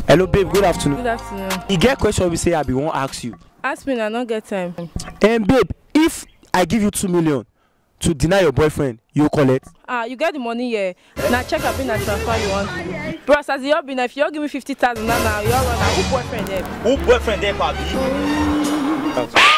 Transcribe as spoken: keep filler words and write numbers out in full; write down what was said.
Hello, babe. Good afternoon. Good afternoon. You get question we say I be won't ask you. Ask me, I don't get time. And babe, if I give you two million to deny your boyfriend, you collect. Ah, you get the money here. Now check up in that transfer you want. Bros, as you been, if you give me fifty thousand now, now you're running. Who boyfriend there? Who boyfriend there, Papi?